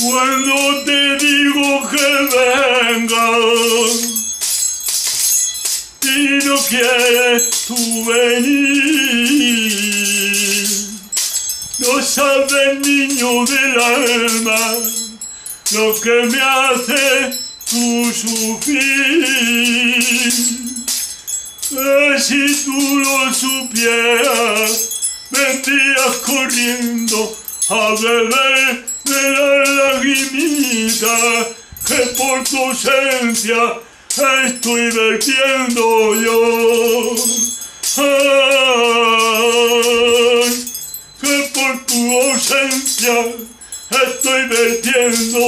Cuando te digo que vengas y no quieres tú venir, no sabes, niño del alma, lo que me hace tú sufrir. Si tú lo supieras, vendrías corriendo a beber de la lagrimita que por tu ausencia estoy vertiendo yo. Ay, que por tu ausencia estoy vertiendo.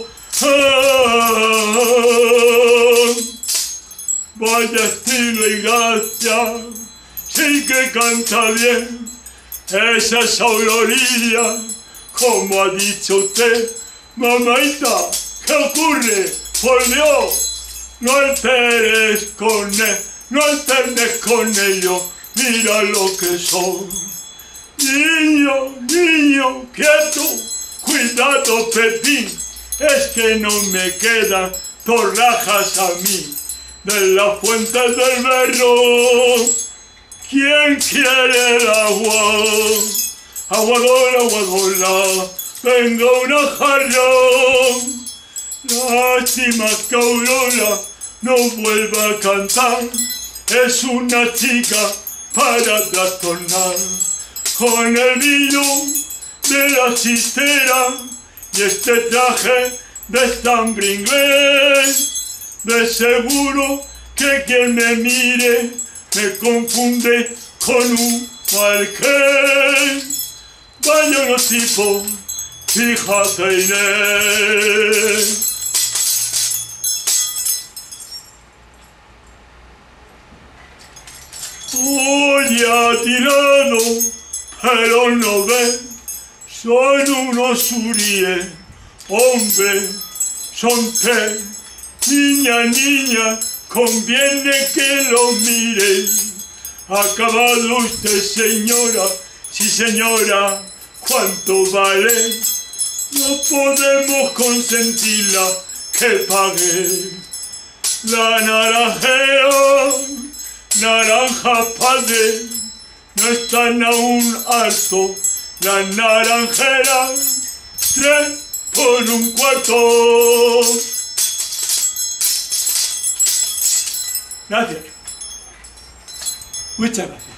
Ay, vaya estilo y gracia, sí que canta bien esa Aurorilla. Como ha dicho usted, mamaita, ¿qué ocurre? Por Dios, no alteres con ellos, mira lo que son. Niño, quieto, cuidado, Pepín, es que no me quedan torrajas a mí de la fuente del berro. ¿Quién quiere el agua? Aguadola, venga una jarra. Lástima que Aurora no vuelva a cantar, es una chica para trastornar. Con el vino de la chistera y este traje de estambre inglés, de seguro que quien me mire me confunde con un marqués. Vaya los tipos, fíjate Inés. Hoy ha tirado, pero no ve, son unos uríes, hombre, son tres. Niña, conviene que lo mire. Acabado usted, señora, sí señora, ¿cuánto vale? No podemos consentirla que pague. La naranja padre, no están aún harto las naranjeras, 3 por un cuarto. Gracias. Muchas gracias.